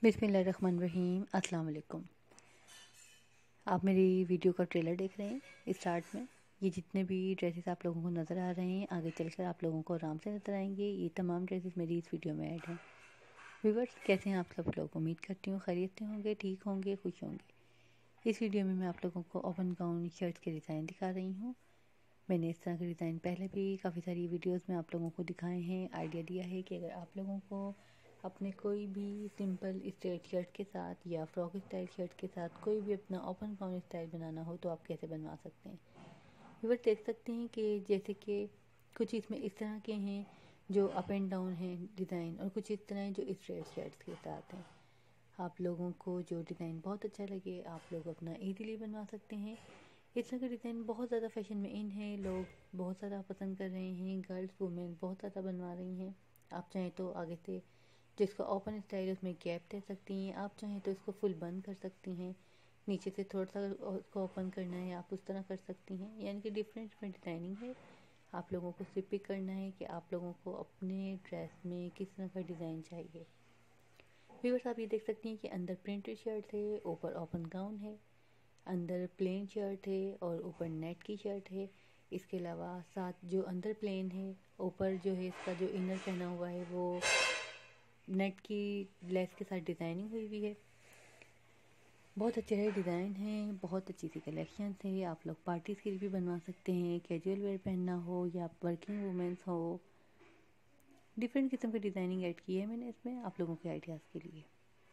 बिस्मिल्लाहिर्रहमानिर्रहीम। अस्सलाम वालेकुम। आप मेरी वीडियो का ट्रेलर देख रहे हैं। स्टार्ट में ये जितने भी ड्रेसेस आप लोगों को नज़र आ रहे हैं, आगे चलकर आप लोगों को आराम से नज़र आएंगे। ये तमाम ड्रेसेस मेरी इस वीडियो में ऐड हैं। व्यूअर्स, कैसे हैं आप सब लोग? उम्मीद करती हूँ खैरियत से होंगे, ठीक होंगे, खुश होंगे। इस वीडियो में मैं आप लोगों को ओपन गाउन शर्ट के डिज़ाइन दिखा रही हूँ। मैंने इस तरह के डिज़ाइन पहले भी काफ़ी सारी वीडियोस में आप लोगों को दिखाए हैं। आइडिया दिया है कि अगर आप लोगों को अपने कोई भी सिंपल स्ट्रेट शर्ट के साथ या फ्रॉक स्टाइल शर्ट के साथ कोई भी अपना ओपन गाउन स्टाइल बनाना हो तो आप कैसे बनवा सकते हैं। व्यूअर्स, देख सकते हैं कि जैसे कि कुछ इसमें इस तरह के हैं जो अप एंड डाउन हैं डिज़ाइन, और कुछ इस तरह हैं जो स्ट्रेट शर्ट्स के साथ हैं। आप लोगों को जो डिज़ाइन बहुत अच्छा लगे आप लोग अपना ईजीली बनवा सकते हैं। इस तरह का डिज़ाइन बहुत ज़्यादा फैशन में इन है, लोग बहुत ज़्यादा पसंद कर रहे हैं, गर्ल्स वुमेन बहुत ज़्यादा बनवा रही हैं। आप चाहें तो आगे से जिसका ओपन स्टाइल उसमें गैप दे सकती हैं, आप चाहें तो इसको फुल बंद कर सकती हैं, नीचे से थोड़ा सा उसको ओपन करना है आप उस तरह कर सकती हैं। यानी कि डिफरेंट डिफरेंट डिज़ाइनिंग है। आप लोगों को सिर्फ पिक करना है कि आप लोगों को अपने ड्रेस में किस तरह का डिज़ाइन चाहिए। व्यूअर्स, आप ये देख सकती हैं कि अंदर प्रिंटेड शर्ट है, ऊपर ओपन गाउन है, अंदर प्लेन शर्ट है और ऊपर नेट की शर्ट है। इसके अलावा साथ जो अंदर प्लेन है, ऊपर जो है इसका जो इनर पहना हुआ है वो नेट की लेस के साथ डिज़ाइनिंग हुई हुई है। बहुत अच्छे डिज़ाइन हैं, बहुत अच्छी सी कलेक्शन है। आप लोग पार्टीज़ के लिए भी बनवा सकते हैं, कैजुअल वेयर पहनना हो या वर्किंग वुमेंस हो। डिफरेंट किस्म की डिज़ाइनिंग ऐड की है मैंने इसमें आप लोगों के आइडियाज़ के लिए।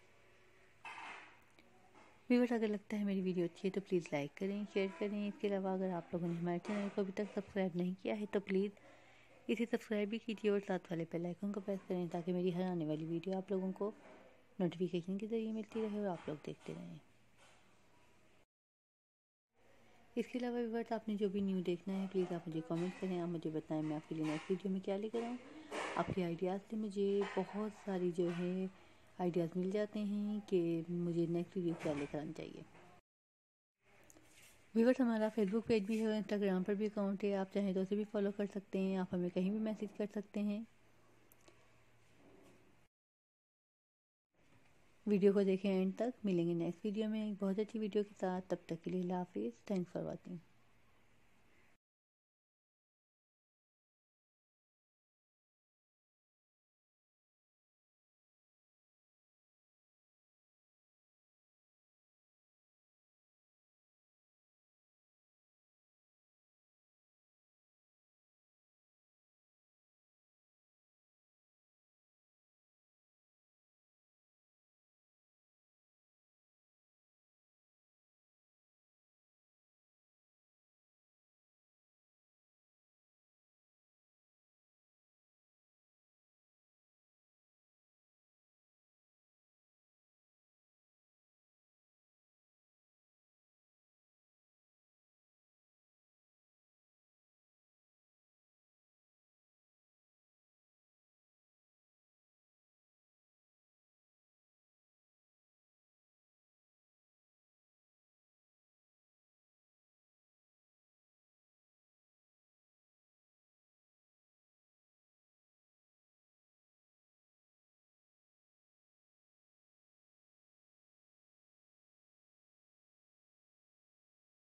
व्यूअर्स, अगर लगता है मेरी वीडियो अच्छी है तो प्लीज़ लाइक करें, शेयर करें। इसके अलावा अगर आप लोगों ने हमारे चैनल को अभी तक सब्सक्राइब नहीं किया है तो प्लीज़ इसे सब्सक्राइब भी कीजिए और साथ वाले बेल आइकन को प्रेस करें ताकि मेरी हर आने वाली वीडियो आप लोगों को नोटिफिकेशन के ज़रिए मिलती रहे और आप लोग देखते रहें। इसके अलावा व्यूअर्स, आपने जो भी न्यू देखना है प्लीज़ आप मुझे कमेंट करें, आप मुझे बताएं मैं आपके लिए नेक्स्ट वीडियो में क्या लेकर आऊँ। आपके आइडियाज़ से मुझे बहुत सारी जो है आइडियाज़ मिल जाते हैं कि मुझे नेक्स्ट वीडियो क्या लेकर आना चाहिए। व्यूअर्स, हमारा फेसबुक पेज भी है, इंस्टाग्राम पर भी अकाउंट है, आप चाहें तो उसे भी फॉलो कर सकते हैं। आप हमें कहीं भी मैसेज कर सकते हैं। वीडियो को देखें एंड तक। मिलेंगे नेक्स्ट वीडियो में एक बहुत अच्छी वीडियो के साथ। तब तक के लिए अल्लाह हाफिज़। Thanks for watching.